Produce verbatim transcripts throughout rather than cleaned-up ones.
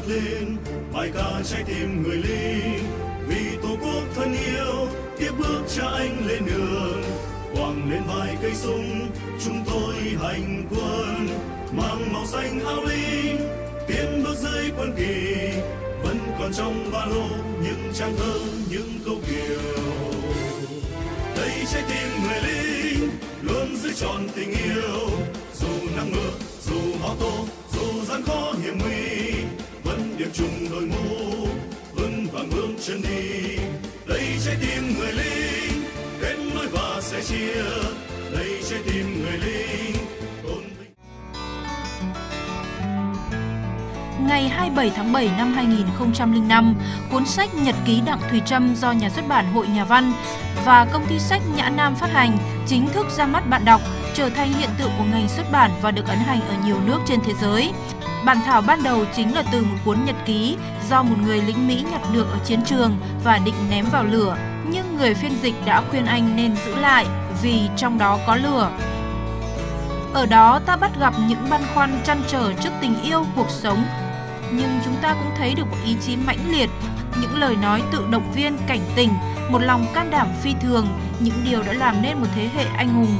lên bài ca trái tim người lính, vì tổ quốc thân yêu tiếp bước cha anh lên đường, quàng lên vai cây súng chúng tôi hành quân, mang màu xanh áo lính tiến bước dưới quân kỳ, vẫn còn trong ba lô những trang thơ những câu kiều. Đây trái tim người lính luôn giữ trọn tình yêu, dù nắng mưa dù bão tố dù gian khó hiểm nguy, vẫn điểm chung đôi mũ vững vàng bước chân đi. Đây trái tim người lính kết nối và sẻ chia, đây trái tim người lính tôn vinh. Ngày hai mươi bảy tháng bảy năm hai nghìn không trăm lẻ năm, cuốn sách Nhật ký Đặng Thùy Trâm do Nhà xuất bản Hội Nhà văn và công ty sách Nhã Nam phát hành chính thức ra mắt bạn đọc, trở thành hiện tượng của ngành xuất bản và được ấn hành ở nhiều nước trên thế giới. Bản thảo ban đầu chính là từ một cuốn nhật ký do một người lính Mỹ nhặt được ở chiến trường và định ném vào lửa, nhưng người phiên dịch đã khuyên anh nên giữ lại vì trong đó có lửa. Ở đó ta bắt gặp những băn khoăn trăn trở trước tình yêu cuộc sống, nhưng chúng ta cũng thấy được một ý chí mãnh liệt, những lời nói tự động viên cảnh tỉnh, một lòng can đảm phi thường, những điều đã làm nên một thế hệ anh hùng.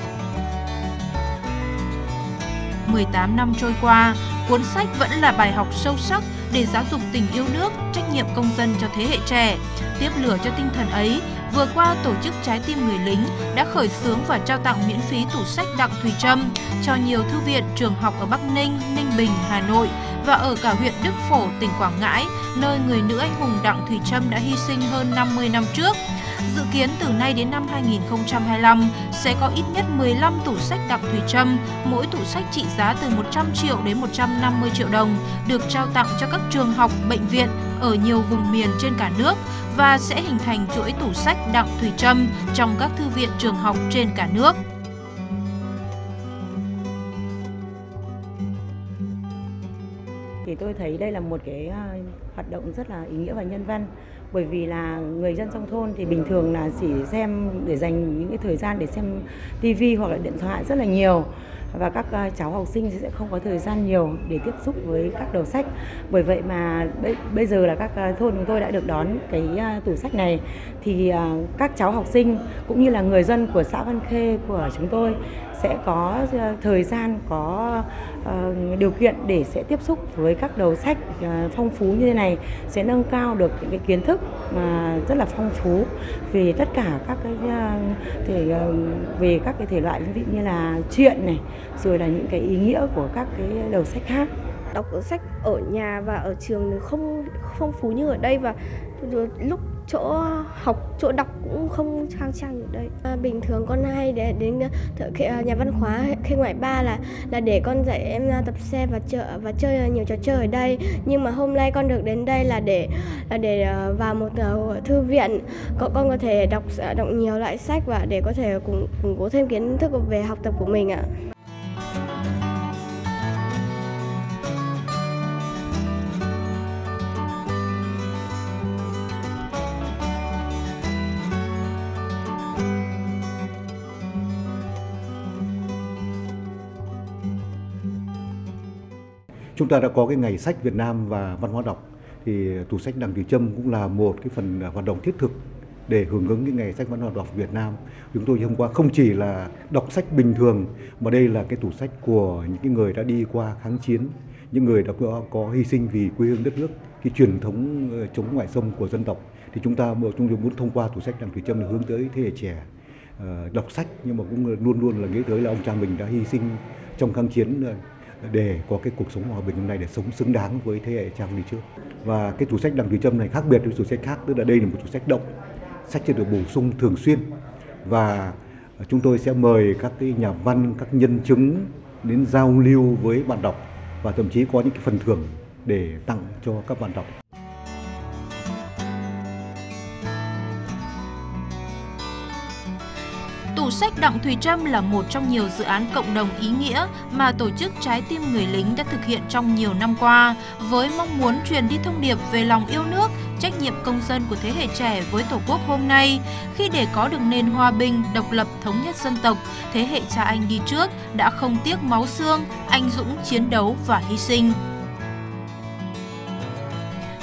mười tám năm trôi qua, cuốn sách vẫn là bài học sâu sắc để giáo dục tình yêu nước, trách nhiệm công dân cho thế hệ trẻ. Tiếp lửa cho tinh thần ấy, vừa qua tổ chức Trái tim người lính đã khởi xướng và trao tặng miễn phí tủ sách Đặng Thùy Trâm cho nhiều thư viện, trường học ở Bắc Ninh, Ninh Bình, Hà Nội và ở cả huyện Đức Phổ, tỉnh Quảng Ngãi, nơi người nữ anh hùng Đặng Thùy Trâm đã hy sinh hơn năm mươi năm trước. Dự kiến từ nay đến năm hai nghìn không trăm hai mươi lăm sẽ có ít nhất mười lăm tủ sách Đặng Thùy Trâm, mỗi tủ sách trị giá từ một trăm triệu đến một trăm năm mươi triệu đồng, được trao tặng cho các trường học, bệnh viện ở nhiều vùng miền trên cả nước và sẽ hình thành chuỗi tủ sách Đặng Thùy Trâm trong các thư viện trường học trên cả nước. Thì tôi thấy đây là một cái hoạt động rất là ý nghĩa và nhân văn, bởi vì là người dân trong thôn thì bình thường là chỉ xem để dành những cái thời gian để xem tivi hoặc là điện thoại rất là nhiều, và các cháu học sinh sẽ không có thời gian nhiều để tiếp xúc với các đầu sách. Bởi vậy mà bây giờ là các thôn chúng tôi đã được đón cái tủ sách này, thì các cháu học sinh cũng như là người dân của xã Văn Khê của chúng tôi sẽ có thời gian, có điều kiện để sẽ tiếp xúc với các đầu sách phong phú như thế này, sẽ nâng cao được những cái kiến thức mà rất là phong phú về tất cả các cái thể về các cái thể loại ví dụ như là truyện này, rồi là những cái ý nghĩa của các cái đầu sách khác. Đọc sách ở nhà và ở trường không phong phú như ở đây, và lúc chỗ học, chỗ đọc cũng không khang trang như đây. À, bình thường con hay để đến nhà văn hóa Khê Ngoại ba là là để con dạy em tập xe và chơi và chơi nhiều trò chơi ở đây. Nhưng mà hôm nay con được đến đây là để là để vào một thư viện, con con có thể đọc đọc nhiều loại sách và để có thể củng củng cố thêm kiến thức về học tập của mình ạ. Chúng ta đã có cái ngày sách Việt Nam và văn hóa đọc, thì tủ sách Đặng Thùy Trâm cũng là một cái phần hoạt động thiết thực để hưởng ứng cái ngày sách văn hóa đọc Việt Nam. Chúng tôi hôm qua không chỉ là đọc sách bình thường, mà đây là cái tủ sách của những cái người đã đi qua kháng chiến, những người đã có, có hy sinh vì quê hương đất nước, cái truyền thống chống ngoại xâm của dân tộc. Thì chúng ta chúng tôi muốn thông qua tủ sách Đặng Thùy Trâm để hướng tới thế hệ trẻ uh, đọc sách, nhưng mà cũng luôn luôn là nghĩ tới là ông cha mình đã hy sinh trong kháng chiến để có cái cuộc sống hòa bình hôm nay, để sống xứng đáng với thế hệ cha đi trước. Và cái tủ sách Đặng Thùy Trâm này khác biệt với tủ sách khác, tức là đây là một tủ sách động, sách sẽ được bổ sung thường xuyên, và chúng tôi sẽ mời các cái nhà văn, các nhân chứng đến giao lưu với bạn đọc, và thậm chí có những cái phần thưởng để tặng cho các bạn đọc. Tủ sách Đặng Thùy Trâm là một trong nhiều dự án cộng đồng ý nghĩa mà tổ chức Trái tim người lính đã thực hiện trong nhiều năm qua, với mong muốn truyền đi thông điệp về lòng yêu nước, trách nhiệm công dân của thế hệ trẻ với Tổ quốc hôm nay. Khi để có được nền hòa bình, độc lập, thống nhất dân tộc, thế hệ cha anh đi trước đã không tiếc máu xương, anh dũng chiến đấu và hy sinh.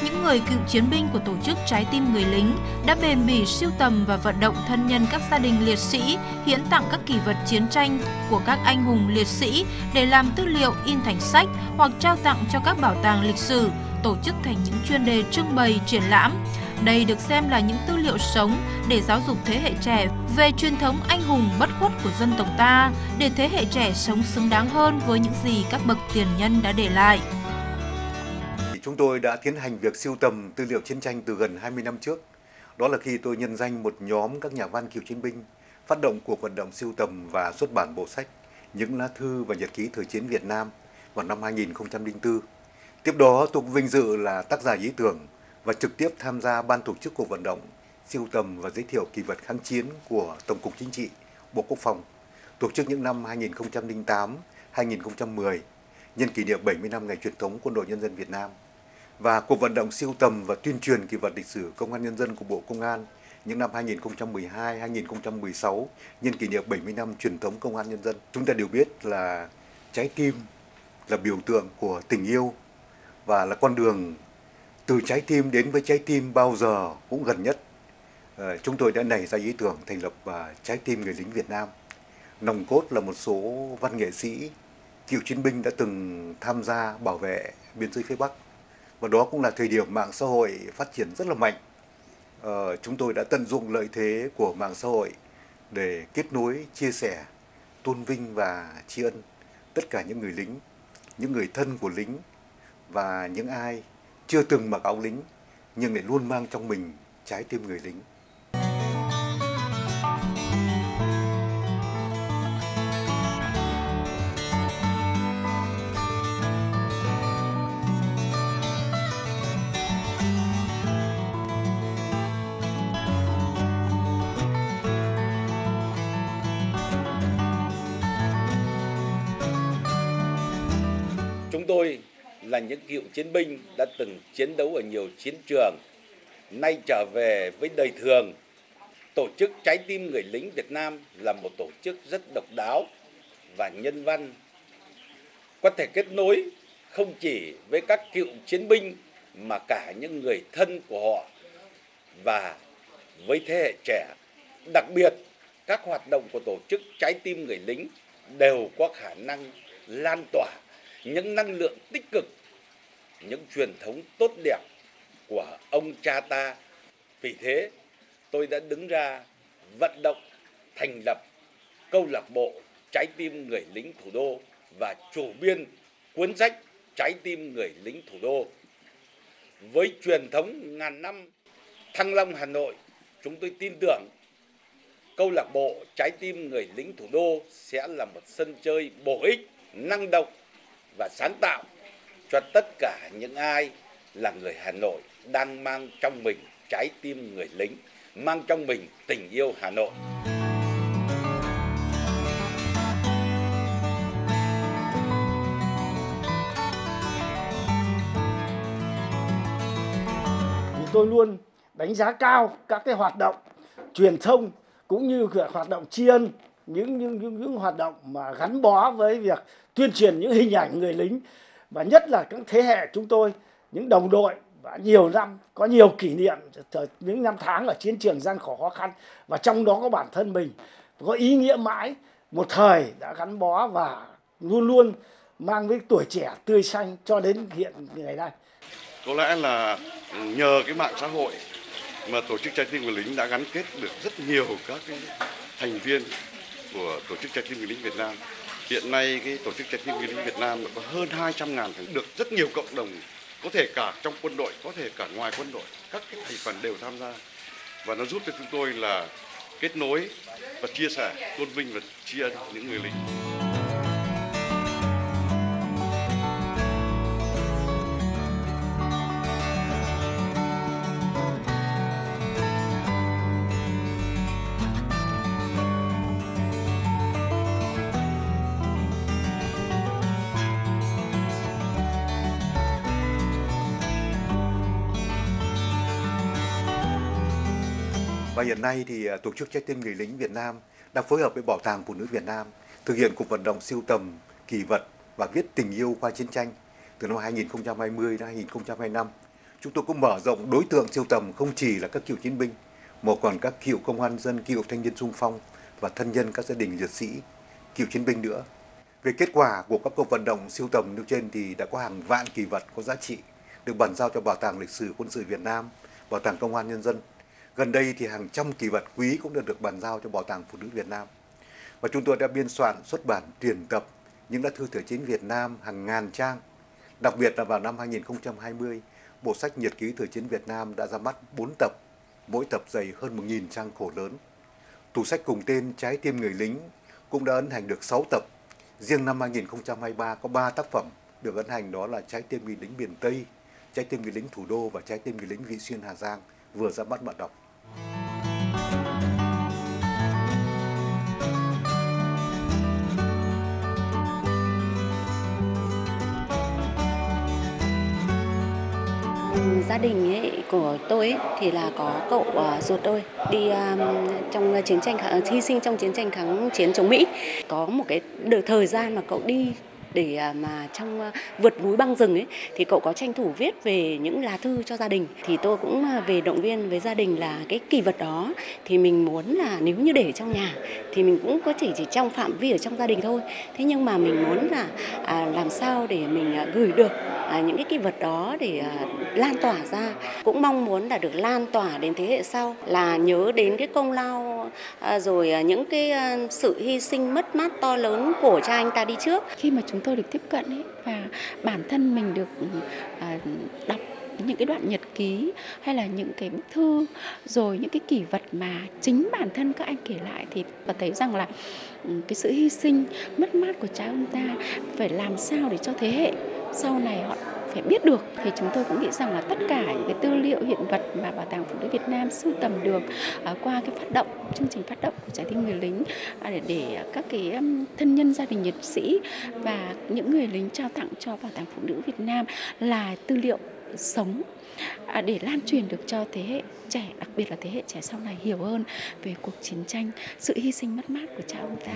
những người cựu chiến binh của tổ chức Trái tim người lính đã bền bỉ sưu tầm và vận động thân nhân các gia đình liệt sĩ hiến tặng các kỷ vật chiến tranh của các anh hùng liệt sĩ để làm tư liệu in thành sách hoặc trao tặng cho các bảo tàng lịch sử, tổ chức thành những chuyên đề trưng bày triển lãm. Đây được xem là những tư liệu sống để giáo dục thế hệ trẻ về truyền thống anh hùng bất khuất của dân tộc ta, để thế hệ trẻ sống xứng đáng hơn với những gì các bậc tiền nhân đã để lại. Chúng tôi đã tiến hành việc sưu tầm tư liệu chiến tranh từ gần hai mươi năm trước. Đó là khi tôi nhân danh một nhóm các nhà văn cựu chiến binh phát động cuộc vận động sưu tầm và xuất bản bộ sách Những lá thư và nhật ký thời chiến Việt Nam vào năm hai nghìn không trăm lẻ bốn. Tiếp đó tôi cũng vinh dự là tác giả ý tưởng và trực tiếp tham gia ban tổ chức cuộc vận động sưu tầm và giới thiệu kỷ vật kháng chiến của Tổng cục Chính trị, Bộ Quốc phòng, tổ chức những năm hai nghìn không trăm lẻ tám đến hai nghìn không trăm mười, nhân kỷ niệm bảy mươi năm ngày truyền thống Quân đội Nhân dân Việt Nam, và cuộc vận động sưu tầm và tuyên truyền kỷ vật lịch sử Công an Nhân dân của Bộ Công an những năm hai nghìn không trăm mười hai đến hai nghìn không trăm mười sáu, nhân kỷ niệm bảy mươi năm truyền thống Công an Nhân dân. Chúng ta đều biết là trái tim là biểu tượng của tình yêu và là con đường từ trái tim đến với trái tim bao giờ cũng gần nhất. À, chúng tôi đã nảy ra ý tưởng thành lập uh, Trái tim người lính Việt Nam. Nòng cốt là một số văn nghệ sĩ, cựu chiến binh đã từng tham gia bảo vệ biên giới phía Bắc. Và đó cũng là thời điểm mạng xã hội phát triển rất là mạnh. À, chúng tôi đã tận dụng lợi thế của mạng xã hội để kết nối, chia sẻ, tôn vinh và tri ân tất cả những người lính, những người thân của lính và những ai chưa từng mặc áo lính nhưng lại luôn mang trong mình trái tim người lính. Chúng tôi là những cựu chiến binh đã từng chiến đấu ở nhiều chiến trường, nay trở về với đời thường. Tổ chức Trái tim người lính Việt Nam là một tổ chức rất độc đáo và nhân văn, có thể kết nối không chỉ với các cựu chiến binh mà cả những người thân của họ và với thế hệ trẻ. Đặc biệt, các hoạt động của tổ chức Trái tim người lính đều có khả năng lan tỏa những năng lượng tích cực, những truyền thống tốt đẹp của ông cha ta. Vì thế, tôi đã đứng ra vận động thành lập câu lạc bộ Trái tim người lính thủ đô và chủ biên cuốn sách Trái tim người lính thủ đô. Với truyền thống ngàn năm Thăng Long Hà Nội, chúng tôi tin tưởng câu lạc bộ Trái tim người lính thủ đô sẽ là một sân chơi bổ ích, năng động và sáng tạo cho tất cả những ai là người Hà Nội đang mang trong mình trái tim người lính, mang trong mình tình yêu Hà Nội. Tôi luôn đánh giá cao các cái hoạt động truyền thông cũng như hoạt động tri ân, những, những, những, những hoạt động mà gắn bó với việc tuyên truyền những hình ảnh người lính, và nhất là các thế hệ chúng tôi, những đồng đội và nhiều năm, có nhiều kỷ niệm, những năm tháng ở chiến trường gian khổ khó khăn, và trong đó có bản thân mình, có ý nghĩa mãi, một thời đã gắn bó và luôn luôn mang với tuổi trẻ tươi xanh cho đến hiện ngày nay. Có lẽ là nhờ cái mạng xã hội mà tổ chức Trái tim người lính đã gắn kết được rất nhiều các cái thành viên của tổ chức Trái tim người lính Việt Nam. Hiện nay cái tổ chức Trái tim người lính Việt Nam có hơn hai trăm ngàn thành, được rất nhiều cộng đồng, có thể cả trong quân đội, có thể cả ngoài quân đội, các cái thành phần đều tham gia, và nó giúp cho chúng tôi là kết nối và chia sẻ, tôn vinh và tri ân những người lính. Và hiện nay thì tổ chức Trái tim người lính Việt Nam đang phối hợp với Bảo tàng Phụ nữ Việt Nam thực hiện cuộc vận động sưu tầm kỷ vật và viết tình yêu qua chiến tranh từ năm hai nghìn không trăm hai mươi đến hai nghìn không trăm hai mươi lăm. chúng tôi cũng mở rộng đối tượng sưu tầm không chỉ là các cựu chiến binh, mà còn các cựu công an dân, cựu thanh niên xung phong và thân nhân các gia đình liệt sĩ, cựu chiến binh nữa. Về kết quả của các cuộc vận động sưu tầm nêu trên thì đã có hàng vạn kỷ vật có giá trị được bàn giao cho Bảo tàng Lịch sử Quân sự Việt Nam, Bảo tàng Công an Nhân dân. Gần đây thì hàng trăm kỷ vật quý cũng đã được bàn giao cho Bảo tàng Phụ nữ Việt Nam. Và chúng tôi đã biên soạn xuất bản tuyển tập những lá thư thời chiến Việt Nam hàng ngàn trang. Đặc biệt là vào năm hai nghìn không trăm hai mươi, bộ sách Nhật ký thời chiến Việt Nam đã ra mắt bốn tập, mỗi tập dày hơn một nghìn trang khổ lớn. Tủ sách cùng tên Trái tim người lính cũng đã ấn hành được sáu tập. Riêng năm hai nghìn không trăm hai mươi ba có ba tác phẩm được ấn hành, đó là Trái tim người lính miền Tây, Trái tim người lính thủ đô và Trái tim người lính Vị Xuyên Hà Giang vừa ra mắt bạn đọc. Gia đình ấy, của tôi ấy, thì là có cậu uh, ruột tôi đi um, trong chiến tranh kháng, hy sinh trong chiến tranh kháng chiến chống Mỹ. Có một cái đợt thời gian mà cậu đi để uh, mà trong uh, vượt núi băng rừng ấy thì cậu có tranh thủ viết về những lá thư cho gia đình. Thì tôi cũng uh, về động viên với gia đình là cái kỷ vật đó thì mình muốn là nếu như để trong nhà thì mình cũng có chỉ chỉ trong phạm vi ở trong gia đình thôi. Thế nhưng mà mình muốn là à, làm sao để mình à, gửi được à, những cái kỷ vật đó để à, lan tỏa ra. Cũng mong muốn là được lan tỏa đến thế hệ sau, là nhớ đến cái công lao à, rồi à, những cái à, sự hy sinh mất mát to lớn của cha anh ta đi trước. Khi mà chúng tôi được tiếp cận ấy, và bản thân mình được à, đọc những cái đoạn nhật ký hay là những cái bức thư rồi những cái kỷ vật mà chính bản thân các anh kể lại thì và thấy rằng là cái sự hy sinh mất mát của cha ông ta phải làm sao để cho thế hệ sau này họ phải biết được. Thì chúng tôi cũng nghĩ rằng là tất cả những cái tư liệu hiện vật mà Bảo tàng Phụ nữ Việt Nam sưu tầm được uh, qua cái phát động chương trình phát động của Trái tim người lính uh, để, để các cái um, thân nhân gia đình liệt sĩ và những người lính trao tặng cho Bảo tàng Phụ nữ Việt Nam là tư liệu sống à, để lan truyền được cho thế hệ trẻ, đặc biệt là thế hệ trẻ sau này hiểu hơn về cuộc chiến tranh, sự hy sinh mất mát của cha ông ta.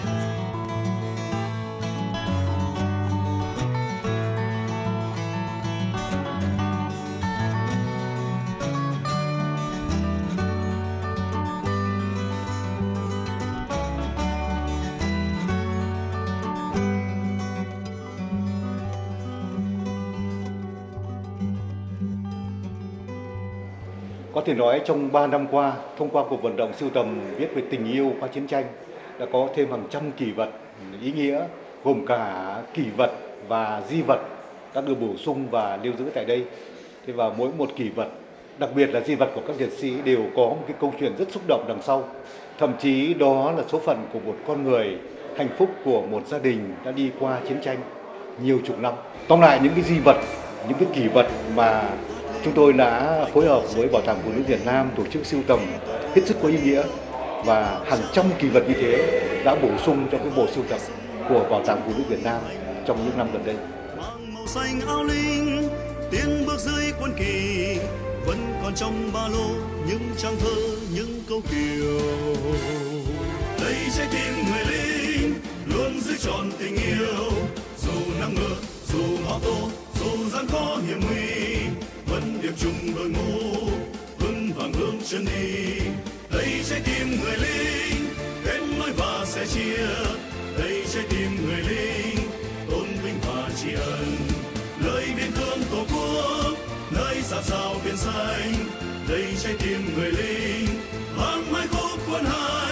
Có thể nói trong ba năm qua, thông qua cuộc vận động sưu tầm viết về tình yêu qua chiến tranh, đã có thêm hàng trăm kỷ vật ý nghĩa, gồm cả kỷ vật và di vật đã được bổ sung và lưu giữ tại đây. Thế và mỗi một kỷ vật, đặc biệt là di vật của các liệt sĩ đều có một cái câu chuyện rất xúc động đằng sau. Thậm chí đó là số phận của một con người, hạnh phúc của một gia đình đã đi qua chiến tranh nhiều chục năm. Tóm lại những cái di vật, những cái kỷ vật mà chúng tôi đã phối hợp với Bảo tàng Phụ nữ Việt Nam tổ chức sưu tầm hết sức có ý nghĩa, và hàng trăm kỷ vật như thế đã bổ sung cho cái bộ sưu tập của Bảo tàng Phụ nữ Việt Nam trong những năm gần đây. Mang màu xanh áo lính, tiến bước dưới quân kỳ, vẫn còn trong ba lô những trang thơ, những câu kiều. Đây trái tim người lính luôn giữ trọn tình yêu, dù nắng mưa, dù bão tố, dù gian khó hiểm nguy, vẫn điệp chung đội ngũ vững vàng hướng chân đi. Đây trái tim người lính kết nối và sẻ chia, đây trái tim người lính tôn vinh và tri ân. Lời biên cương tổ quốc nơi dạt dào biển xanh, đây trái tim người lính vang mãi khúc quân hành.